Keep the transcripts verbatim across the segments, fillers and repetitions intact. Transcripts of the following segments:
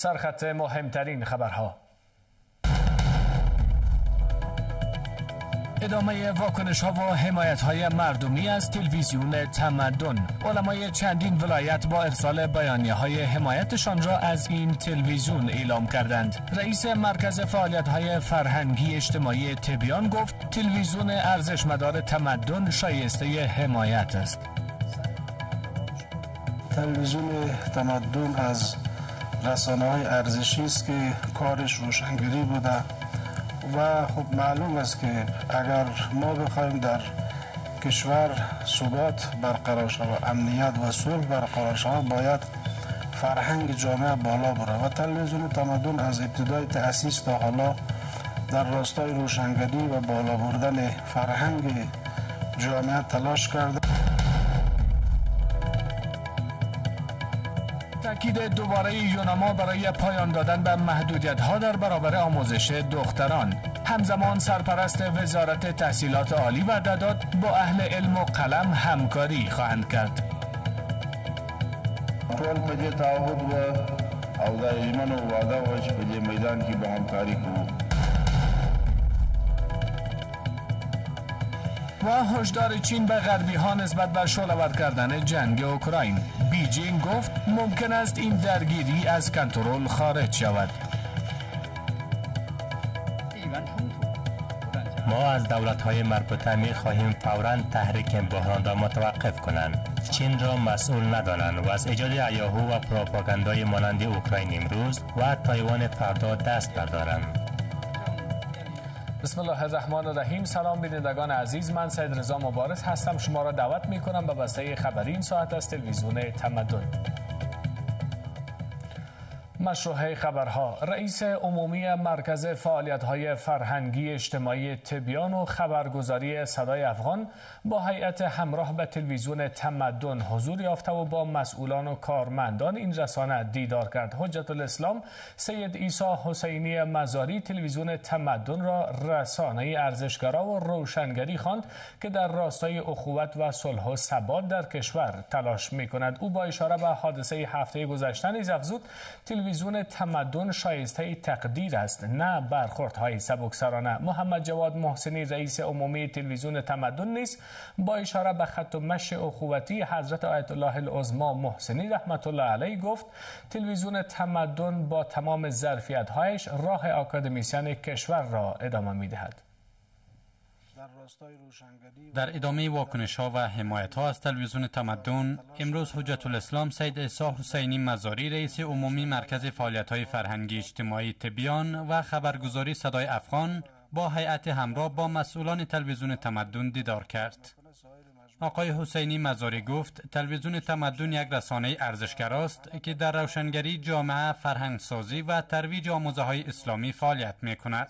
سرخط مهمترین خبرها. ادامه واکنش ها و حمایت های مردمی از تلویزیون تمدن. علمای چندین ولایت با ارسال بیانیه های حمایتشان را از این تلویزیون اعلام کردند. رئیس مرکز فعالیت های فرهنگی اجتماعی تبیان گفت تلویزیون ارزشمدار تمدن شایسته حمایت است. تلویزیون تمدن از رسانه‌های ارزشی است که کارش روشنگری بوده و خب معلوم است که اگر ما بخوایم در کشور ثبات برقرار شود، امنیت و صلح برقرار شود، باید فرهنگ جامعه بالا بره و تلویزیون تمدن از ابتدای تأسیس تا حالا در راستای روشنگری و بالا بردن فرهنگ جامعه تلاش کرده. تاکید دوباره یوناما برای پایان دادن به محدودیت‌ها در برابر آموزش دختران. همزمان سرپرست وزارت تحصیلات عالی وعده داد با اهل علم و قلم همکاری خواهند کرد. ټول په دې تعهد و او دا ژمنه و وعده و چې په دې میدان کې به همکاري کوو. و هشدار چین به غربی ها نسبت به شعله‌ور کردن جنگ اوکراین. بیجینگ گفت ممکن است این درگیری از کنترل خارج شود. ما از دولت‌های مربوطه می‌خواهیم فوراً تحریک بحران را متوقف کنند. چین را مسئول ندانند و از ایجاد هیاهو و پروپاگاندای مانند اوکراین امروز و تایوان فردا دست بردارند. بسم الله الرحمن الرحیم. سلام بینندگان عزیز، من سید رضا مبارز هستم. شما را دعوت می کنم به بسته خبری این ساعت از تلویزیون تمدن. مشروع خبرها. رئیس عمومی مرکز فعالیت‌های فرهنگی اجتماعی تبیان و خبرگزاری صدای افغان با هیئت همراه به تلویزیون تمدن حضور یافته و با مسئولان و کارمندان این رسانه دیدار کرد. حجت الاسلام سید عیسی حسینی مزاری تلویزیون تمدن را رسانه ارزشگرا و روشنگری خواند که در راستای اخوت و صلح و ثبات در کشور تلاش می‌کند. او با اشاره به حادثه هفته گذشته نیز افزود تلویزیون تمدن شایسته تقدیر است، نه برخوردهای سبکسرانه. محمد جواد محسنی رئیس عمومی تلویزیون تمدن نیز با اشاره به خط و مشی اخوتی حضرت آیت الله العظما محسنی رحمت الله علیه گفت تلویزیون تمدن با تمام ظرفیت‌هایش راه آکادمیسیان کشور را ادامه می‌دهد. در ادامه واکنش ها و حمایت ها از تلویزیون تمدن، امروز حجت الاسلام سید عیسی حسینی مزاری رئیس عمومی مرکز فعالیت های فرهنگی اجتماعی تبیان و خبرگزاری صدای افغان با هیئت همراه با مسئولان تلویزیون تمدن دیدار کرد. آقای حسینی مزاری گفت تلویزیون تمدن یک رسانه ارزشگراست که در روشنگری جامعه، فرهنگسازی و ترویج آموزه های اسلامی فعالیت می کند.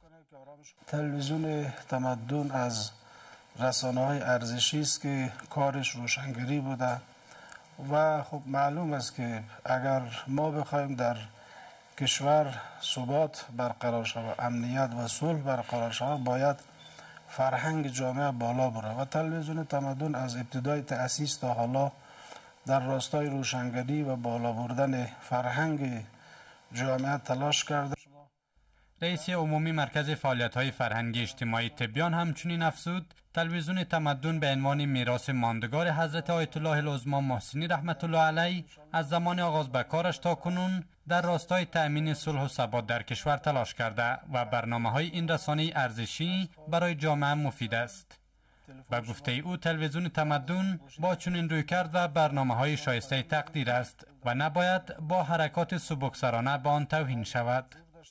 تلویزیون تمدن از رسانه‌های ارزشی است که کارش روشنگری بوده و خب معلوم است که اگر ما بخوایم در کشور ثبات برقرار شود، امنیت و صلح برقرار شود، باید فرهنگ جامعه بالا بره و تلویزیون تمدن از ابتدای تأسیس تا حالا در راستای روشنگری و بالا بردن فرهنگ جامعه تلاش کرده. رئیس عمومی مرکز فعالیت‌های فرهنگی اجتماعی تبیان همچنین افزود تلویزیون تمدن به عنوان میراث ماندگار حضرت آیت الله العظما محسنی رحمت الله علیه از زمان آغاز به کارش تا کنون در راستای تأمین صلح و ثبات در کشور تلاش کرده و برنامه‌های این رسانه ارزشی برای جامعه مفید است. به گفته او تلویزیون تمدن با چنین رویکرد و برنامه‌های شایسته تقدیر است و نباید با حرکات سبکسرانه به آن توهین شود.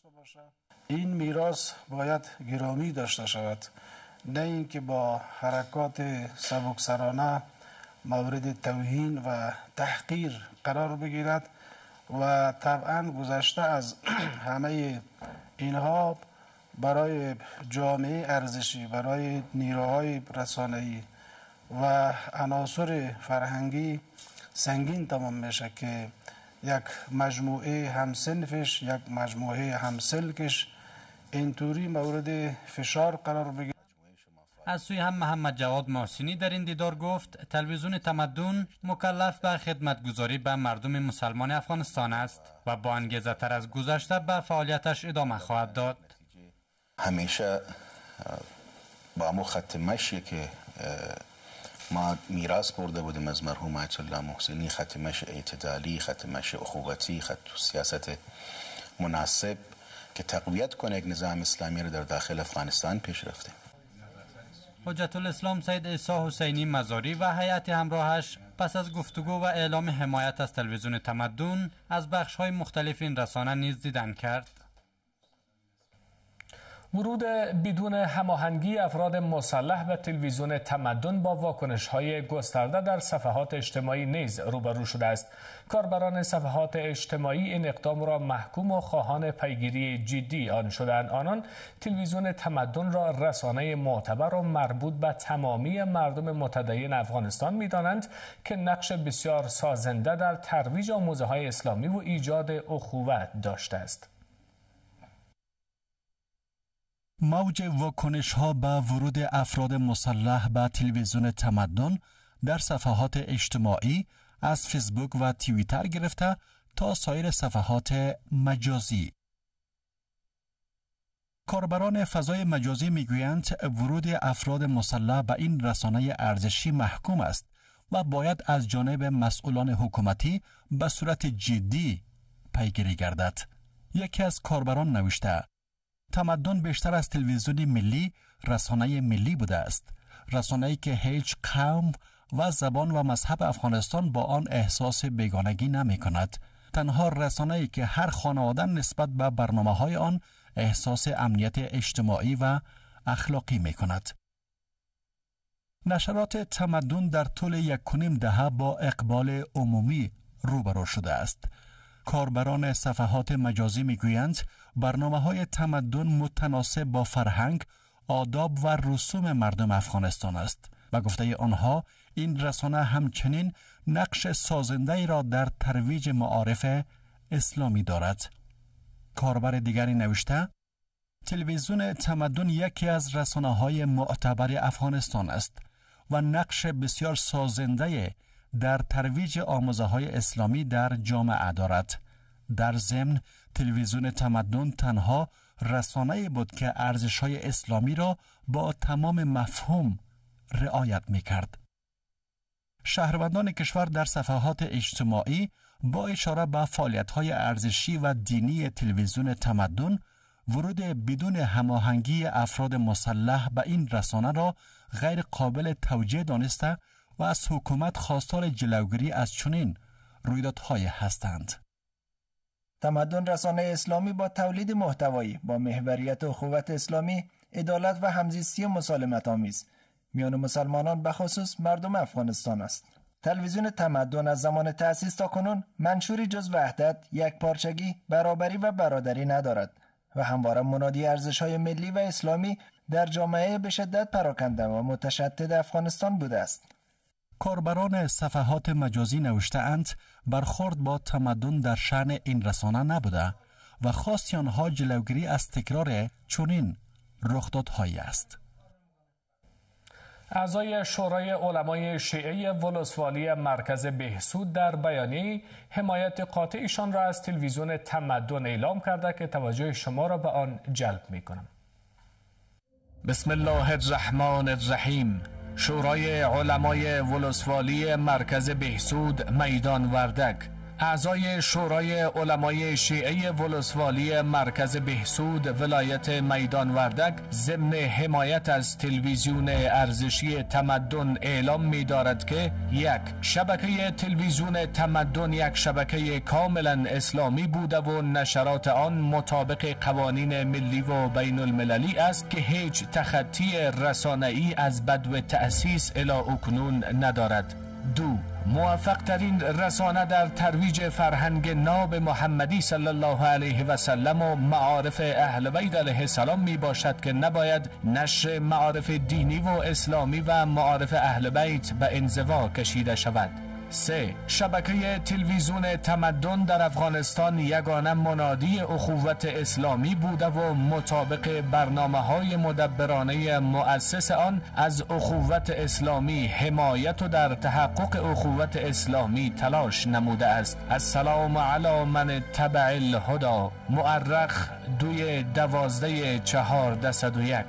این میراث باید گرامی داشته شود، نه اینکه با حرکات سبکسرانه مورد توهین و تحقیر قرار بگیرد و طبعا گذشته از همه اینها برای جامعه ارزشی، برای نیروهای رسانه‌ای و عناصر فرهنگی سنگین تمام میشه که یک مجموعه همسنفش، یک مجموعه همسلکش اینطوری مورد فشار قرار بگیرد. از سوی هم محمد جواد محسنی در این دیدار گفت تلویزیون تمدن مکلف به خدمتگزاری به مردم مسلمان افغانستان است و با انگیزه تر از گذشته به فعالیتش ادامه خواهد داد. همیشه با مو خط مشی که ما میراث برده بودیم از مرحوم آیت الله محسنی، خط مشی اعتدالی، خط مشی اخوتی، خط سیاست مناسب که تقویت کنه یک نظام اسلامی رو در داخل افغانستان پیش رفتیم. حجت الاسلام سید عیسی حسینی مزاری و هیئت همراهش پس از گفتگو و اعلام حمایت از تلویزیون تمدن از بخش‌های مختلف این رسانه نیز دیدن کرد. ورود بدون هماهنگی افراد مسلح به تلویزیون تمدن با واکنش‌های گسترده در صفحات اجتماعی نیز روبرو شده است. کاربران صفحات اجتماعی این اقدام را محکوم و خواهان پیگیری جدی آن شدند. آنان تلویزیون تمدن را رسانه معتبر و مربوط به تمامی مردم متدین افغانستان می‌دانند که نقش بسیار سازنده در ترویج آموزه‌های اسلامی و ایجاد اخوت داشته است. موج واکنش ها به ورود افراد مسلح به تلویزیون تمدن در صفحات اجتماعی از فیسبوک و توییتر گرفته تا سایر صفحات مجازی. کاربران فضای مجازی میگویند ورود افراد مسلح به این رسانه ارزشی محکوم است و باید از جانب مسئولان حکومتی به صورت جدی پیگیری گردد. یکی از کاربران نوشته: تمدن بیشتر از تلویزیون ملی رسانه ملی بوده است، رسانه‌ای که هیچ قوم و زبان و مذهب افغانستان با آن احساس بیگانگی نمی کند. تنها رسانه‌ای که هر خانواده نسبت به برنامه‌های آن احساس امنیت اجتماعی و اخلاقی می کند. نشرات تمدن در طول یک و نیم دهه با اقبال عمومی روبرو شده است. کاربران صفحات مجازی میگویند برنامه‌های تمدن متناسب با فرهنگ، آداب و رسوم مردم افغانستان است و گفته آنها این رسانه همچنین نقش سازنده‌ای را در ترویج معارف اسلامی دارد. کاربر دیگری نوشته: تلویزیون تمدن یکی از رسانه‌های معتبر افغانستان است و نقش بسیار سازنده در ترویج آموزه‌های اسلامی در جامعه دارد. در ضمن تلویزیون تمدن تنها رسانه‌ای بود که ارزش‌های اسلامی را با تمام مفهوم رعایت می‌کرد. شهروندان کشور در صفحات اجتماعی با اشاره به فعالیت‌های ارزشی و دینی تلویزیون تمدن، ورود بدون هماهنگی افراد مسلح به این رسانه را غیر قابل توجیه دانسته و از حکومت خواستار جلوگیری از چنین رویدادهای هستند. تمدن رسانه اسلامی با تولید محتوایی با محوریت اخوت اسلامی، عدالت و همزیستی مسالمت آمیز میان مسلمانان به خصوص مردم افغانستان است. تلویزیون تمدن از زمان تأسیس تا کنون منشوری جز وحدت، یکپارچگی، برابری و برادری ندارد و همواره منادی ارزش‌های ملی و اسلامی در جامعه به شدت پراکنده و متشدد افغانستان بوده است. کاربران صفحات مجازی نوشته‌اند برخورد با تمدن در شأن این رسانه نبوده و خواست آنها جلوگیری از تکرار چنین رخدادهایی است. اعضای شورای علمای شیعه ولسوالی مرکز بهسود در بیانیه حمایت قاطعشان را از تلویزیون تمدن اعلام کرده که توجه شما را به آن جلب می کنم. بسم الله الرحمن الرحیم. شورای علمای ولسوالی مرکز بهسود میدان وردک، اعضای شورای علمای شیعه ولسوالی مرکز بهسود ولایت میدان وردک ضمن حمایت از تلویزیون ارزشی تمدن اعلام می دارد که یک، شبکه تلویزیون تمدن یک شبکه کاملا اسلامی بوده و نشرات آن مطابق قوانین ملی و بین المللی است که هیچ تخطی رسانه‌ای از بدو تأسیس الی اکنون ندارد. دو، موفق ترین رسانه در ترویج فرهنگ ناب محمدی صلی الله علیه و سلم و معارف اهل بیت علیه السلام می باشد که نباید نشر معارف دینی و اسلامی و معارف اهل بیت به انزوا کشیده شود. سه. شبکه تلویزیون تمدن در افغانستان یگانه منادی اخوت اسلامی بوده و مطابق برنامه‌های مدبرانه مؤسس آن از اخوت اسلامی حمایت و در تحقق اخوت اسلامی تلاش نموده است. السلام علی من تبع الهدی. مؤرخ دوی دوازده چهاردصد و یک.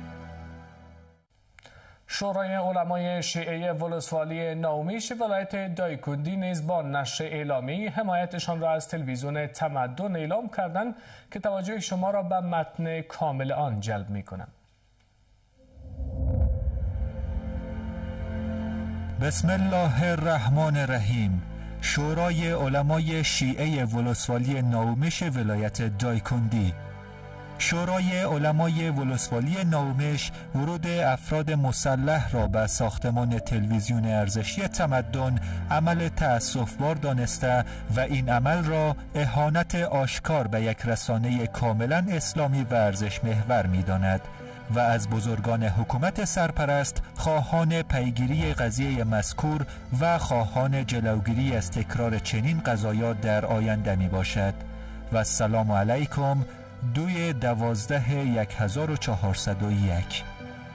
شورای علمای شیعه ولسوالی نومیش ولایت دایکندی نیز با نشر اعلامی حمایتشان را از تلویزیون تمدن اعلام کردند که توجه شما را به متن کامل آن جلب می کنم. بسم الله الرحمن الرحیم. شورای علمای شیعه ولسوالی نومیش ولایت دایکندی. شورای علمای ولسوالی نومیش ورود افراد مسلح را به ساختمان تلویزیون ارزشی تمدن عمل تأسف‌بار دانسته و این عمل را اهانت آشکار به یک رسانه کاملا اسلامی و ارزش محور می‌داند و از بزرگان حکومت سرپرست خواهان پیگیری قضیه مذکور و خواهان جلوگیری از تکرار چنین قضایا در آینده می باشد. و السلام علیکم. دوی دوازده یک هزار و چهارصد و یک.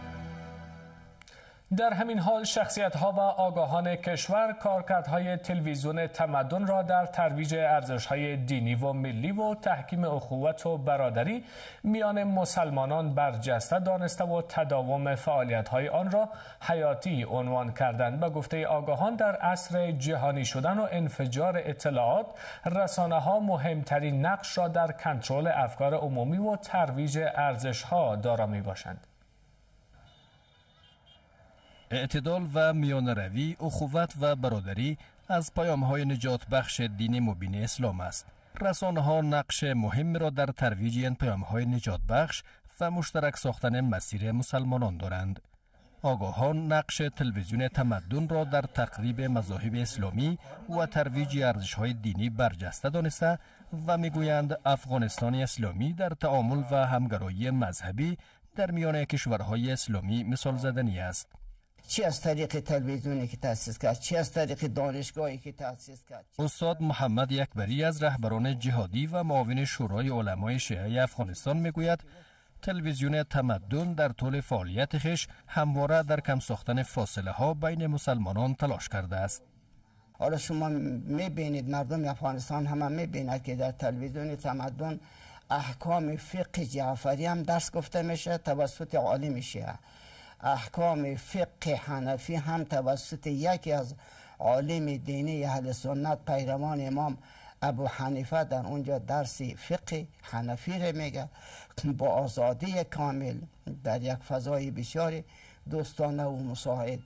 در همین حال شخصیت‌ها و آگاهان کشور کارکردهای تلویزیون تمدن را در ترویج ارزش‌های دینی و ملی و تحکیم اخوت و برادری میان مسلمانان برجسته دانسته و تداوم فعالیت‌های آن را حیاتی عنوان کردند. به گفته آگاهان در عصر جهانی شدن و انفجار اطلاعات، رسانه‌ها مهمترین نقش را در کنترل افکار عمومی و ترویج ارزش‌ها دارا می‌باشند. اعتدال و میانروی، اخوت و برادری از پیام‌های نجات بخش دین مبین اسلام است. رسانه‌ها نقش مهم را در ترویج این پیام‌های نجات بخش و مشترک ساختن مسیر مسلمانان دارند. آگاهان نقش تلویزیون تمدن را در تقریب مذاهب اسلامی و ترویج ارزش‌های دینی برجسته دانسته و می‌گویند افغانستان اسلامی در تعامل و همگرایی مذهبی در میان کشورهای اسلامی مثال زدنی است. چی از طریق تلویزیونی که تأسیس کرد، چی از طریق دانشگاهی که تأسیس کرد. استاد محمد یکبری از رهبران جهادی و معاون شورای علمای شیعه افغانستان میگوید تلویزیون تمدن در طول فعالیت خویش همواره در کم ساختن فاصله ها بین مسلمانان تلاش کرده است. حالا شما میبینید، مردم افغانستان همه میبیند که در تلویزیون تمدن احکام فقه جعفری هم درس گفته میشه توسط عالم شیعه. احکام فقه حنفی هم توسط یکی از عالم دینی اهل سنت پیروان امام ابو حنیفه در اونجا درس فقه حنفی را میگه با آزادی کامل در یک فضای بسیار دوستانه و مساعد.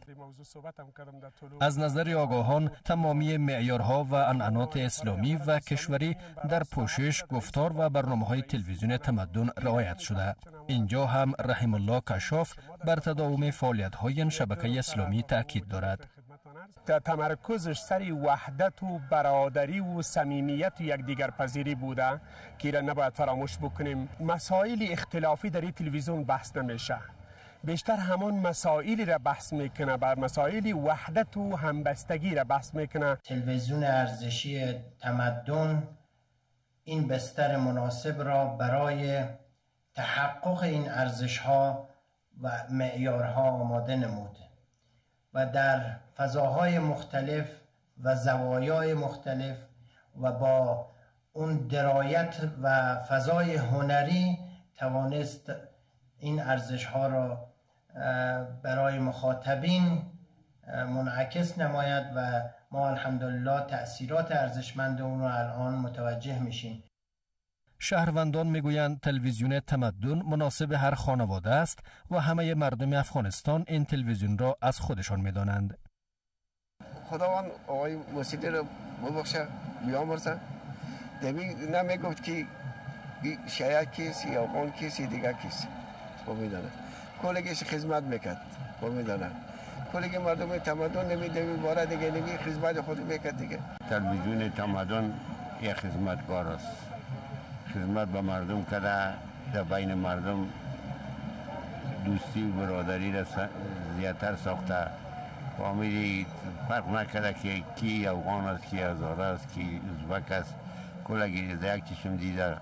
از نظر آگاهان تمامی معیارها و عنعنات اسلامی و کشوری در پوشش، گفتار و برنامه‌های تلویزیون تمدن رعایت شده. اینجا هم رحم الله کشاف بر تداوم فعالیت‌های این شبکه اسلامی تاکید دارد. تمرکزش سر وحدت و برادری و صمیمیت و یکدیگر پذیری بوده که را نباید فراموش بکنیم. مسائل اختلافی در این تلویزیون بحث نمیشه، بیشتر همون مسائلی را بحث میکنه، بر مسائل وحدت و همبستگی را بحث میکنه. تلویزیون ارزشی تمدن این بستر مناسب را برای تحقق این ارزش‌ها و معیارها آماده نمود و در فضاهای مختلف و زوایای مختلف و با اون درایت و فضای هنری توانست این ارزش‌ها را برای مخاطبین منعکس نماید و ما الحمدلله تأثیرات ارزشمند اون را الان متوجه میشیم. شهروندان میگویند تلویزیون تمدن مناسب هر خانواده است و همه مردم افغانستان این تلویزیون را از خودشان میدانند. خداوند آقای موسیقی را ببخشه بیامرزه. دمی نمیگفت که شیعه کیست یا افغان کیست یا دیگر کیست با میدانه. کلگیش خدمت میکرد با میدانه. کلگی مردم تمدن نمیده باره دیگه نمی خدمت خود میکرد دیگه. تلویزیون تمدن یک خدمتگار است. خدمت به مردم کرده، در بین مردم دوستی و برادری را زیادتر ساخته فامیلی فرق نکرده که کی افغان است، کی هزاره است، کی ازبک است، کلگی در یک چشم دیده.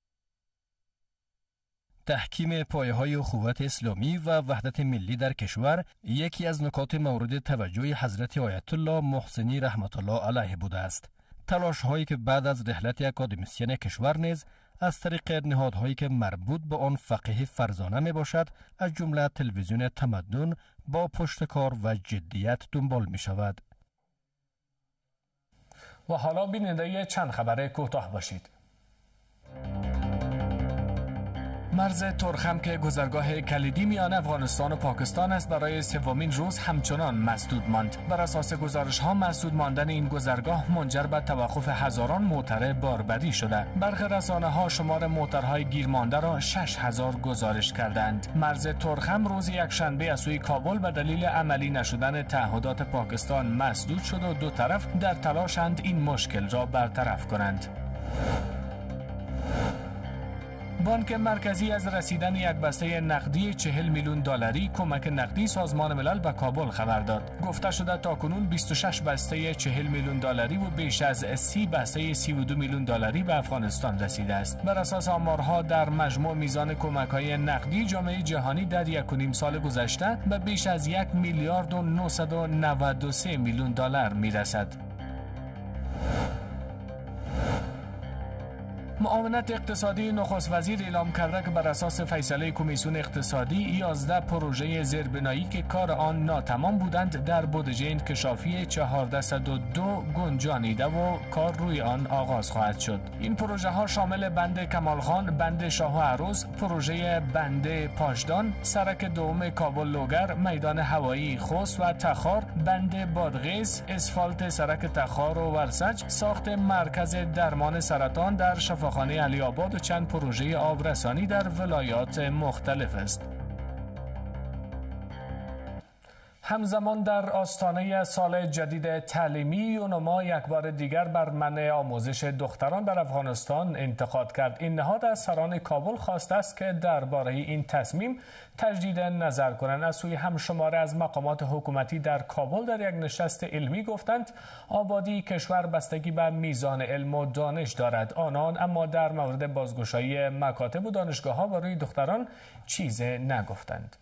تحکیم پایه‌های اخوت اسلامی و وحدت ملی در کشور یکی از نکات مورد توجه حضرت آیت الله محسنی رحمت الله علیه بوده است. تلاش هایی که بعد از رحلت اکادمیسین کشور نیز از طریق نهادهایی که مربوط به آن فقیه فرزانه می باشد، از جمله تلویزیون تمدن، با پشتکار و جدیت دنبال می شود. و حالا بیننده چند خبر کوتاه باشید. مرز ترخم که گذرگاه کلیدی میان افغانستان و پاکستان است، برای سومین روز همچنان مسدود ماند. بر اساس گزارش ها مسدود ماندن این گذرگاه منجر به توقف هزاران موتر باربری شده. برخی رسانه ها شمار موترهای گیر مانده را شش هزار گزارش کردند. مرز ترخم روز یکشنبه از سوی کابل به دلیل عملی نشدن تعهدات پاکستان مسدود شد و دو طرف در تلاشند این مشکل را برطرف کنند. بانک مرکزی از رسیدن یک بسته نقدی چهل میلیون دلاری کمک نقدی سازمان ملل به کابل خبر داد. گفته شده تاکنون بیست و شش بسته چهل میلیون دلاری و بیش از سی بسته سی و دو میلیون دلاری به افغانستان رسیده است. بر اساس آمارها در مجموع میزان کمک‌های نقدی جامعه جهانی در یک و نیم سال گذشته به بیش از یک میلیارد و نهصد و نود و سه میلیون دلار میرسد. معاونت اقتصادی نخست وزیر اعلام کرده که بر اساس فیصله کمیسیون اقتصادی یازده پروژه زیربنایی که کار آن ناتمام بودند در بودجه انکشافی چهارصد و دو گنجانیده و کار روی آن آغاز خواهد شد. این پروژه ها شامل بند کمالخان، بند شاه و عروس، پروژه بند پاشدان، سرک دوم کابل لوگر، میدان هوایی خوست و تخار، بند بادغیس، اسفالت سرک تخار و ورسج، ساخت مرکز درمان سرطان در شفا خانه علی آباد و چند پروژه آبرسانی در ولایات مختلف است. همزمان در آستانه سال جدید تعلیمی، یونما یک بار دیگر بر منع آموزش دختران در افغانستان انتقاد کرد. این نهاد از سران کابل خواسته است که درباره این تصمیم تجدید نظر کنند. از سوی همشماره از مقامات حکومتی در کابل در یک نشست علمی گفتند آبادی کشور بستگی به میزان علم و دانش دارد. آنان اما در مورد بازگشایی مکاتب و دانشگاه‌ها برای دختران چیز نگفتند.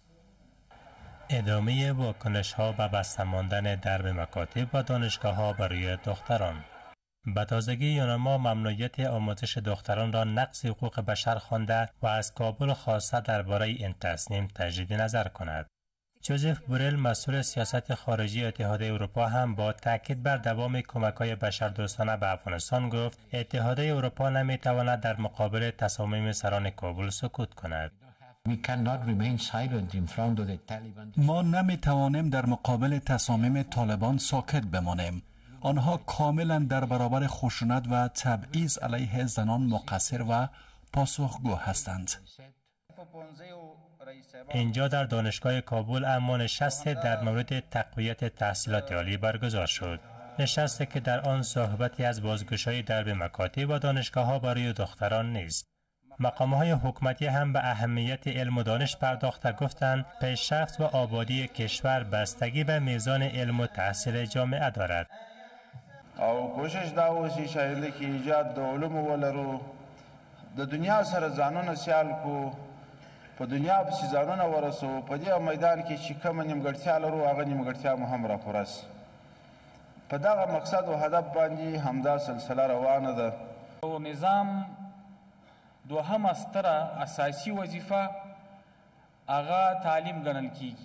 ادامه واکنش ها به بسته ماندن درب مکاتب و دانشگاه ها برای دختران. به تازگی یونما ممنوعیت آموزش دختران را نقض حقوق بشر خوانده و از کابل خواسته درباره این تصمیم تجدید نظر کند. جوزف بورل مسئول سیاست خارجی اتحادیه اروپا هم با تاکید بر دوام کمک‌های بشردوستانه به افغانستان گفت اتحادیه اروپا نمی‌تواند در مقابل تصامیم سران کابل سکوت کند. ما نمی توانیم در مقابل تصامیم طالبان ساکت بمانیم. آنها کاملا در برابر خشونت و تبعیض علیه زنان مقصر و پاسخگو هستند. اینجا در دانشگاه کابل اما نشستی در مورد تقویت تحصیلات عالی برگزار شد. نشستی که در آن صحبتی از بازگشایی درب مکاتب و دانشگاه ها برای دختران نیست. مقام‌های حکومتی هم به اهمیت علم و دانش پرداخته گفتند پیشرفت و آبادی کشور بستگی به میزان علم و تحصیل جامعه دارد. او کوشش دا وسی شایله کې ایجاد د علوم ولرو د دنیا سره ځانونه سیال کو په دنیا په ځانونه ورسو په دې میدان کې چې کوم نیمګړتیا لرو هغه نیمګړتیا مو هم راپورس په دغه مقصد او هدف باندې همدا سلسله روانه ده. او نظام دوهم ستره اساسي وظیفه هغه تعلیم ګڼل کیږي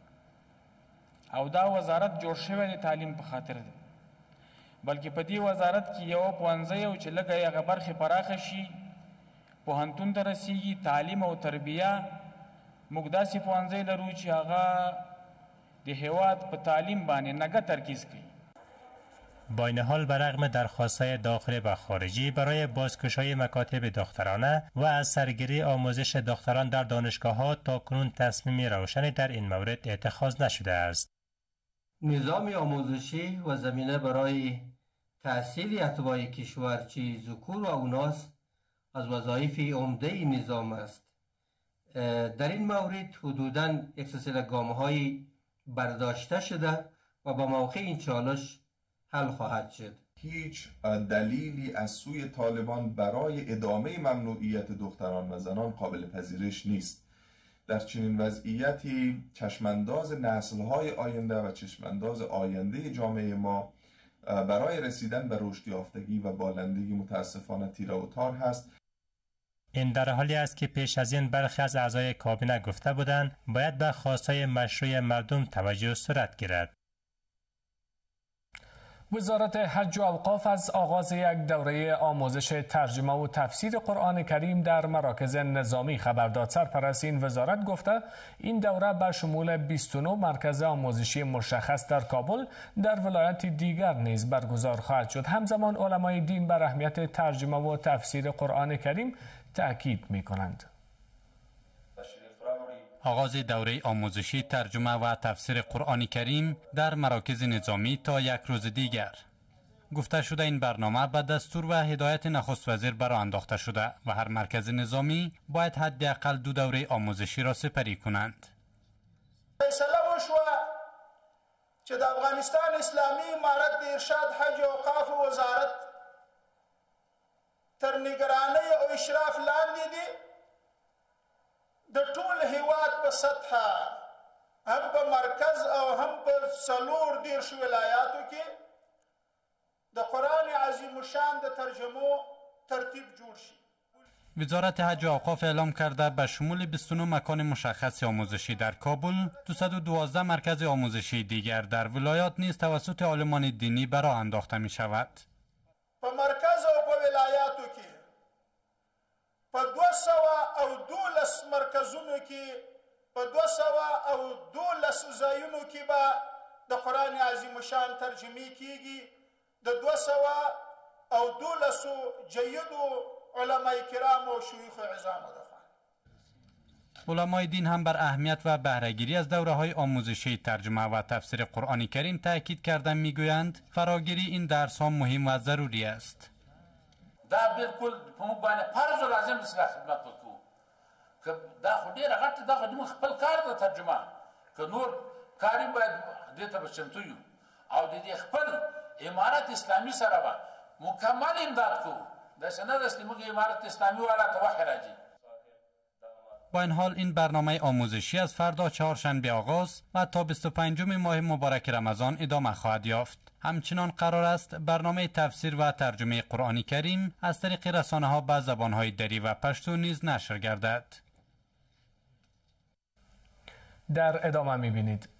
او دا وزارت جوړ شوی د تعلیم په خاطر ده، بلکې په دې وزارت کې یو پوهنځی او چې لږه هغه برخې پراخه شي پوهنتون ته رسیږي تعلیم او تربیه. موږ داسې پوهنځی لرو چې هغه د هیواد په تعلیم باندې نګه ترکیز کوي. با این حال برغم درخواست‌های داخلی و خارجی برای بازگشایی مکاتب دخترانه و از سرگیری آموزش دختران در دانشگاه‌ها تاکنون تصمیم روشنی در این مورد اتخاذ نشده است. نظام آموزشی و زمینه برای تحصیل اتباع کشور چی ذکور و اوناس از وظایف عمده نظام است. در این مورد حدوداً یک سلسله گام‌های برداشته شده و به موقع این چالش حل خواهد شد. هیچ دلیلی از سوی طالبان برای ادامه ممنوعیت دختران و زنان قابل پذیرش نیست. در چنین وضعیتی چشمانداز نسل‌های آینده و چشمانداز آینده جامعه ما برای رسیدن به رشد یافتگی و بالندگی متاسفانه تیره و تار هست. این در حالی است که پیش از این برخی از اعضای کابینه گفته بودند باید به خواستهای مشروع مردم توجه صورت گیرد. وزارت حج و اوقاف از آغاز یک دوره آموزش ترجمه و تفسیر قرآن کریم در مراکز نظامی خبر داد. سرپرست این وزارت گفته این دوره به شمول بیست و نه مرکز آموزشی مشخص در کابل در ولایت دیگر نیز برگزار خواهد شد. همزمان علمای دین بر اهمیت ترجمه و تفسیر قرآن کریم تأکید می کنند. آغاز دوره آموزشی ترجمه و تفسیر قرآن کریم در مراکز نظامی تا یک روز دیگر. گفته شده این برنامه به دستور و هدایت نخست وزیر برآ انداخته شده و هر مرکز نظامی باید حداقل دو دوره آموزشی را سپری کنند. فیصله وشوه چې د افغانستان اسلامي امارت د ارشاد حج او اوقاف وزارت تر نگرانی او اشراف لاندې دي د ټول هیواد په سطحه هم په مرکز او هم په څلور دیرش ولایاتو کې د قرآن عظیم الشان د ترجمو ترتیب جوړ شي. وزارت حج و اوقاف اعلام کرده به شمول بیست و نه مکان مشخص آموزشی در کابل، دویست و دوازده مرکز آموزشی دیگر در ولایات نیز توسط عالمان دینی برآ انداخته می شود. په مرکز او په ولایاتو کې په دوه سوه او دولس مرکزونو کې په دوه سوه او دولس ځایونو کې به د قرآن عظیم الشان ترجمې کیږي. د دوه سوه او دولسو جیدو علمای کرام و شیوخ عظام دخوان. علمای دین هم بر اهمیت و بهرهگیری از دوره های آموزشی ترجمه و تفسیر قرآن کریم تاکید کردن میگویند فراگیری این درس ها مهم و ضروری است. دا بالکل په موږ باندې فرض او لازم اصلاح خدمت وکړو که دا خو ډېره غټه دا خو زموږ خپل کار ده ترجمه که نور کار یې باید دې ته به چمتو یو او د دې خپل امارت اسلامي سره به مکمل امداد کوو. داسې نه ده چې موږ امارت اسلامي والا ته وحی راځي. با این حال این برنامه آموزشی از فردا چهارشنبه آغاز و تا بیست و پنجم ماه مبارک رمضان ادامه خواهد یافت. همچنان قرار است برنامه تفسیر و ترجمه قرآن کریم از طریق رسانه ها به زبان های دری و پشتو نیز نشر گردد. در ادامه می‌بینید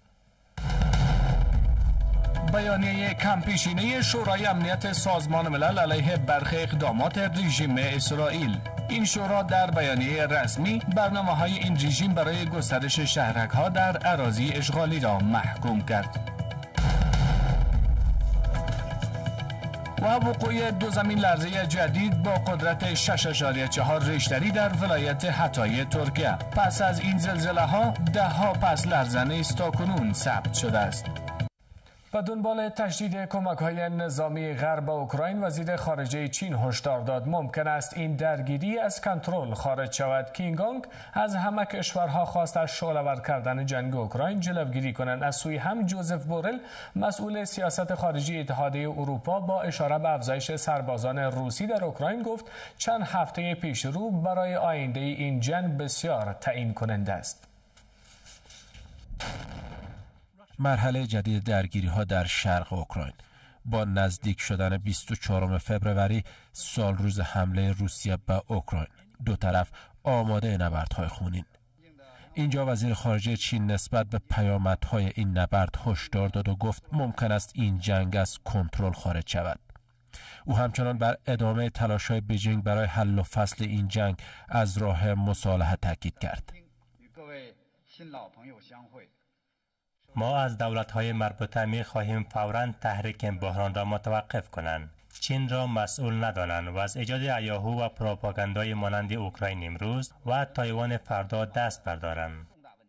بیانیه کمپیشینه شورای امنیت سازمان ملل علیه برخی اقدامات رژیم اسرائیل. این شورا در بیانیه رسمی برنامه‌های این رژیم برای گسترش شهرک‌ها در اراضی اشغالی را محکوم کرد. و وقوع دو زمین لرزه جدید با قدرت شش اشاریه چهار ریشتری در ولایت حتای ترکیه. پس از این زلزله ها ده ها پس لرزنه است تا کنون ثبت شده است. و دنبال تشدید کمک‌های نظامی غرب اوکراین، وزیر خارجه چین هشدار داد ممکن است این درگیری از کنترل خارج شود. کینگانگ از همه کشورها خواست از شعله‌ور کردن جنگ اوکراین جلوگیری کنند. از سوی هم جوزف بورل مسئول سیاست خارجی اتحادیه اروپا با اشاره به افزایش سربازان روسی در اوکراین گفت چند هفته پیش رو برای آینده این جنگ بسیار تعیین کننده است. مرحله جدید درگیری ها در شرق اوکراین با نزدیک شدن بیست و چهارم فوریه سال روز حمله روسیه به اوکراین، دو طرف آماده نبردهای خونین. اینجا وزیر خارجه چین نسبت به پیامدهای این نبرد هشدار داد و گفت ممکن است این جنگ از کنترل خارج شود. او همچنان بر ادامه تلاش‌های بیجینگ برای حل و فصل این جنگ از راه مصالحه تاکید کرد. ما از دولت‌های مربوطه می خواهیم فوراً تحریک بحران را متوقف کنند، چین را مسئول ندانند و از ایجاد هیاهو و پروپاگاندای مانند اوکراین امروز و تایوان فردا دست بردارند.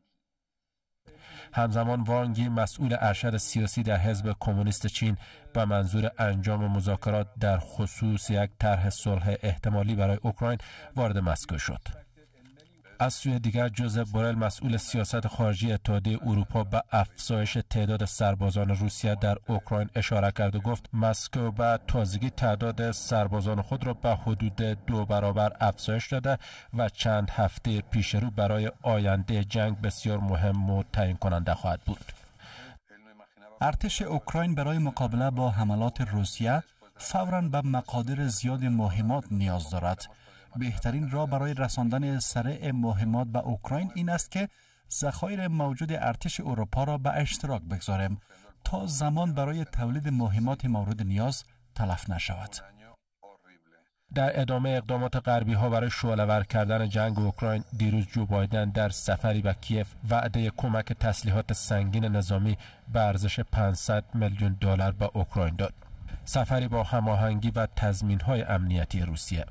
همزمان وانگ یی مسئول ارشد سیاسی در حزب کمونیست چین به منظور انجام مذاکرات در خصوص یک طرح صلح احتمالی برای اوکراین وارد مسکو شد. از سوی دیگر جوزف بورل مسئول سیاست خارجی اتحادیه اروپا به افزایش تعداد سربازان روسیه در اوکراین اشاره کرد و گفت مسکو به تازگی تعداد سربازان خود را به حدود دو برابر افزایش داده و چند هفته پیش رو برای آینده جنگ بسیار مهم و تعیین کننده خواهد بود. ارتش اوکراین برای مقابله با حملات روسیه فوراً به مقادیر زیاد مهمات نیاز دارد. بهترین راه برای رساندن سریع مهمات به اوکراین این است که ذخایر موجود ارتش اروپا را به اشتراک بگذاریم تا زمان برای تولید مهمات مورد نیاز تلف نشود. در ادامه اقدامات غربی ها برای شعله‌ور کردن جنگ اوکراین، دیروز جو بایدن در سفری به کیف وعده کمک تسلیحات سنگین نظامی به ارزش پانصد میلیون دلار به اوکراین داد. سفری با هماهنگی و تضمین‌های امنیتی روسیه.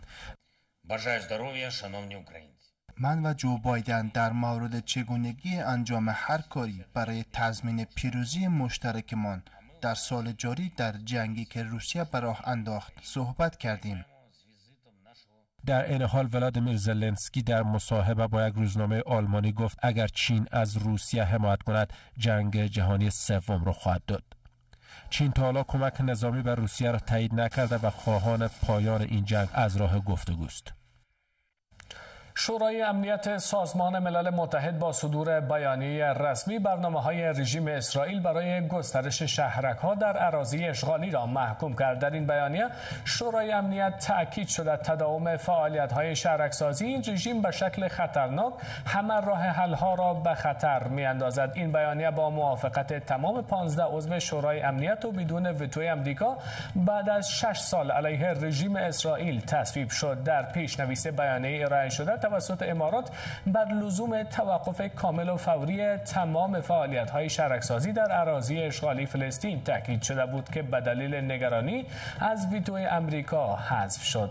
من و جو بایدن در مورد چگونگی انجام هر کاری برای تضمین پیروزی مشترکمان در سال جاری در جنگی که روسیه به راه انداخت صحبت کردیم. در این حال ولادیمیر زلنسکی در مصاحبه با یک روزنامه آلمانی گفت اگر چین از روسیه حمایت کند جنگ جهانی سوم را خواهد داد. چین تا حالا کمک نظامی به روسیه را تایید نکرده و خواهان پایان این جنگ از راه گفتگوست. شورای امنیت سازمان ملل متحد با صدور بیانیه رسمی برنامه‌های رژیم اسرائیل برای گسترش شهرک‌ها در اراضی اشغالی را محکوم کرد. در این بیانیه شورای امنیت تأکید شده تداوم فعالیت‌های شهرک‌سازی این رژیم به شکل خطرناک همه راه حل‌ها را به خطر می‌اندازد. این بیانیه با موافقت تمام پانزده عضو شورای امنیت و بدون وتوی آمریکا بعد از شش سال علیه رژیم اسرائیل تصویب شد. در پیشنویس بیانیه ارائه شده توسط امارات بر لزوم توقف کامل و فوری تمام فعالیت‌های شهرک‌سازی در اراضی اشغالی فلسطین تاکید شده بود که به دلیل نگرانی از ویتوی آمریکا حذف شد.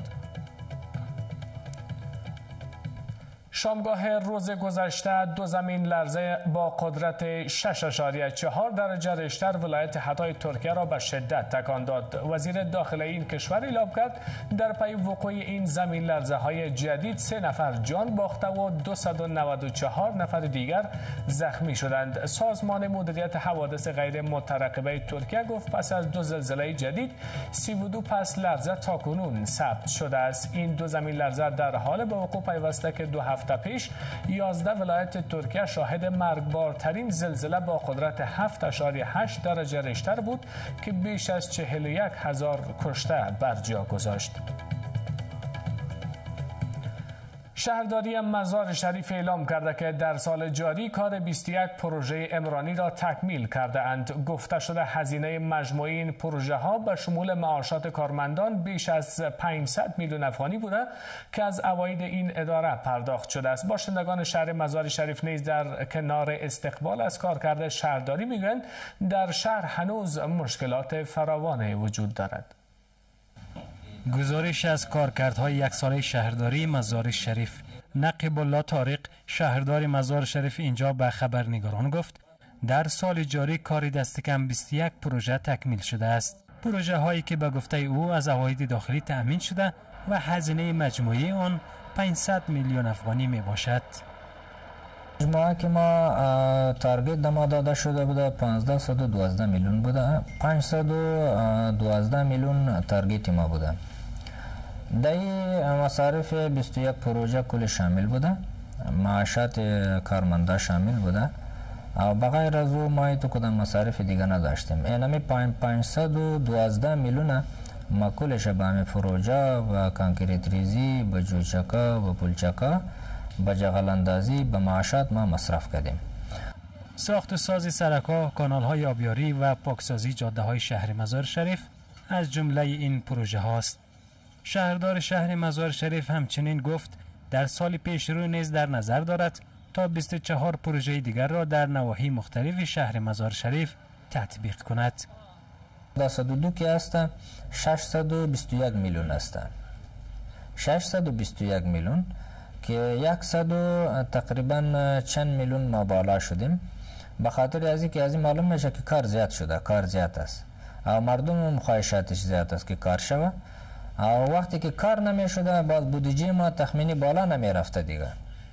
شامگاه روز گذشته دو زمین لرزه با قدرت شش اشاریه چهار درجه ریشتر ولایت حتای ترکیه را به شدت تکان داد. وزیر داخلی این کشور اعلام کرد در پی وقوع این زمین لرزه های جدید سه نفر جان باخته و دویست و نود و چهار نفر دیگر زخمی شدند. سازمان مدیریت حوادث غیر مترقبه ترکیه گفت پس از دو زلزله جدید سی و دو پس لرزه تاکنون ثبت شده است. این دو زمین لرزه در حال به وقوع پیوسته که دو هفته پیش یازده ولایت ترکیه شاهد مرگبارترین زلزله با قدرت هفت اشاریه هشت درجه ریشتر بود که بیش از چهل و یک هزار کشته بر جا گذاشت. شهرداری مزار شریف اعلام کرده که در سال جاری کار بیست و یک پروژه عمرانی را تکمیل کرده اند. گفته شده هزینه مجموعی این پروژه ها به شمول معاشات کارمندان بیش از پانصد میلیون افغانی بوده که از عواید این اداره پرداخت شده است. باشندگان شهر مزار شریف نیز در کنار استقبال از کارکرد شهرداری میگویند در شهر هنوز مشکلات فراوان وجود دارد. گزارش از کارکردهای یک ساله شهرداری مزار شریف. نقیب الله طارق شهردار مزار شریف اینجا به خبرنگاران گفت در سال جاری کاری دست کم بیست و یک پروژه تکمیل شده است. پروژه هایی که به گفته او از عواید داخلی تأمین شده و هزینه مجموعی آن پانصد میلیون افغانی می باشد. مجموعه که ما تارگت ما داده شده بوده پانصد و دوازده میلیون بوده، پانصد و دوازده میلیون تارگت ما بوده. در مصارف بیست و یک پروژه کل شامل بوده، معاشات کارمندا شامل بوده و بغیر از او ما تو کدام مصارف دیگه نداشتیم. اینمی پانصد و دوازده میلیون ما کلش به همه پروژه و کانکریت ریزی به جوچکا و پلچکا با جغل اندازی به معاشات ما مصرف کردیم. ساخت و ساز سرک‌ها، کانال‌های آبیاری و پاکسازی جاده‌های شهر مزار شریف از جمله این پروژه هاست. شهردار شهر مزار شریف همچنین گفت در سال پیش رو نیز در نظر دارد تا بیست و چهار پروژه دیگر را در نواحی مختلف شهر مزار شریف تطبیق کند. صد و دو که است ششصد و بیست و یک میلیون است. ششصد و بیست و یک میلیون که صد و تقریبا چند میلیون ما بالا شدیم به خاطر از اینکه از این معلوم میشه که کار زیاد شده، کار زیاد است و مردم مخواهشاتش زیاد است که کار شوه و وقتی که کار نمی شده باز بودجه ما تخمینی بالا نمی رفته دیگه.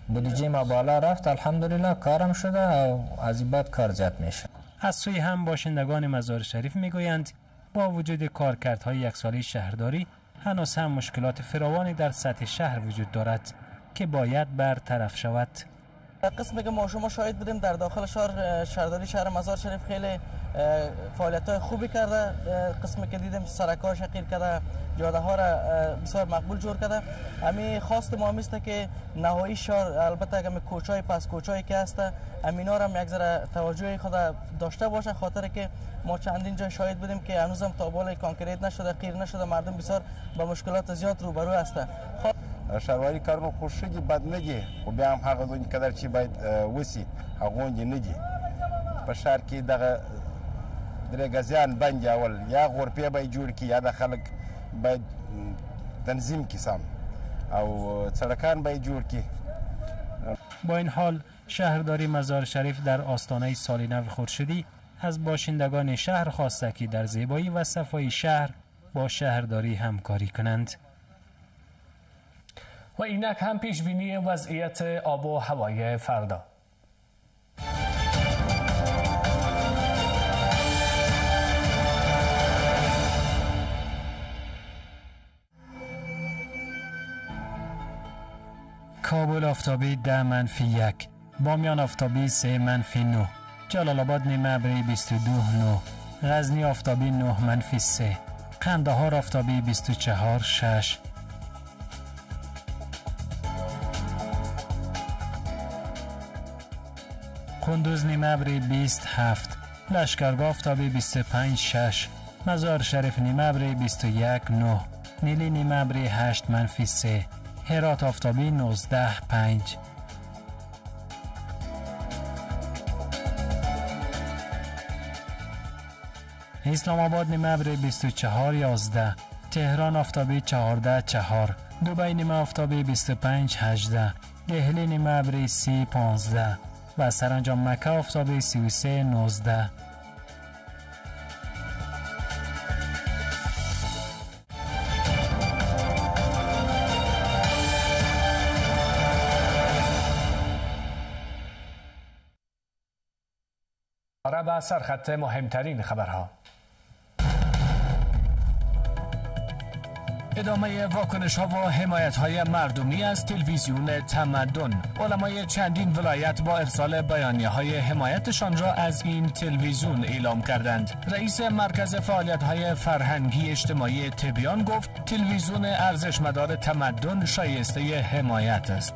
بودجه ما بالا رفت، الحمدلله کارم شده و از این بعد کار زیاد میشه. از سوی هم باشندگان مزار شریف میگویند با وجود کارکردهای یک ساله شهرداری هنوز هم مشکلات فراوانی در سطح شهر وجود دارد که باید برطرف شود. قسمی که ما شما شاهد بودیم در داخل شهر شهرداری شهر مزار شریف خیلی فعالیت‌های خوبی کرده. قسمی که دیدیم سرک‌ها شکل کرده، جاده ها را بسیار مقبول جور کرده. همین خواست ما میسته که نهایی شهر البته که کوچای پس کوچایی که هست امینا را هم یک ذره توجه خود داشته باشه، خاطر که ما چندین جای شاهد بودیم که هنوزم تابال کانکریت نشده، قیر نشده، مردم بسیار با مشکلات زیاد روبرو هستند. شهرواری کارونه خوش شدی بد نگی و بیا هم هغه دونی قدر چې باید وسی هغوندې نه دي په ښار کې دغه درې ګزیان بند اول یا غرفې به جوړ کړي یا د خلک باید تنظیم کړي سم او سړکان به جوړ کړي. با این حال شهرداری مزار شریف در آستانه سال نو خورشیدی از باشندگان شهر خواسته که در زیبایی و صفای شهر با شهرداری همکاری کنند. و اینک هم پیش بینی وضعیت آب و هوای فردا. کابل آفتابی ده منفی یک، بامیان آفتابی سه منفی نه، جلال آباد نیمه ابری بیست و دو نه، غزنی آفتابی نه منفی سه، قندهار آفتابی بیست و چهار شش، قندوز نیمه ابری بیست و هفت، لشکرگاه آفتابی بیست و پنج شش، مزار شریف نیمه ابری بیست و یک نه، نیلی نیمه ابری هشت منفی سه، هرات آفتابی نوزده پنج. اسلام آباد نیمه ابری بیست و چهار یازده، تهران آفتابی چهارده چهار، دبی نیمه آفتابی بیست و پنج هجده، دهلی نیمه ابری سی پانزده و سرانجام مکه آفتابی سی و سه نوزده. به سرخط مهمترین خبرها. ادامه واکنش ها و حمایت های مردمی از تلویزیون تمدن. علمای چندین ولایت با ارسال بیانیه های حمایتشان را از این تلویزیون اعلام کردند. رئیس مرکز فعالیت های فرهنگی اجتماعی تبیان گفت تلویزیون ارزشمدار تمدن شایسته حمایت است.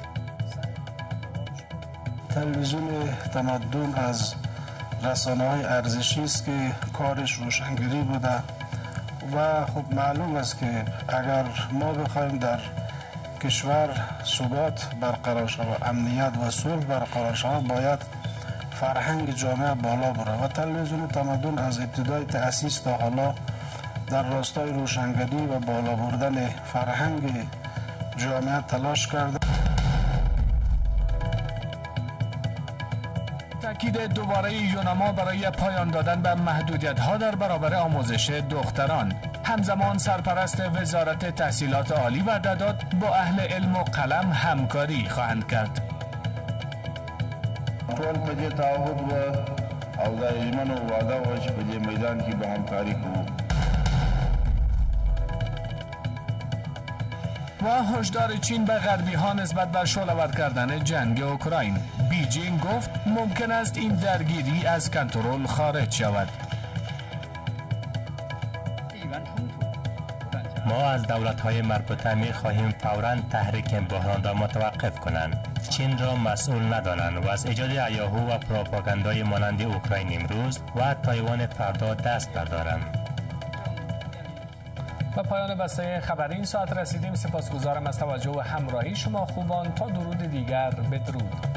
تلویزیون تمدن از رسانه های ارزشی است که کارش روشنگری بوده و خب معلوم است که اگر ما بخوایم در کشور ثبات برقرار شود، امنیت و صلح برقرار شود، باید فرهنگ جامعه بالا بره و تلویزیون تمدن از ابتدای تأسیس تا حالا در راستای روشنگری و بالا بردن فرهنگ جامعه تلاش کرده. تاکید دوباره یوناما برای پایان دادن به محدودیت‌ها در برابر آموزش دختران. همزمان سرپرست وزارت تحصیلات عالی وعده داد با اهل علم و قلم همکاری خواهند کرد. ټول په دې تعهد و او دا ژمنه او وعده وه چې په دې میدان کې به همکاري کوو. و هشدار چین به غربی ها نسبت بر شعله‌ور کردن جنگ اوکراین. بیجینگ گفت ممکن است این درگیری از کنترل خارج شود. ما از دولت‌های مربوطه می‌خواهیم فوراً تحریک بحران را متوقف کنند، چین را مسئول ندانند و از ایجاد هیاهو و پروپاگاندای مانند اوکراین امروز و تایوان فردا دست بردارند. به پایان بسته خبری این ساعت رسیدیم. سپاسگزارم از توجه و همراهی شما خوبان. تا درود دیگر، بدرود.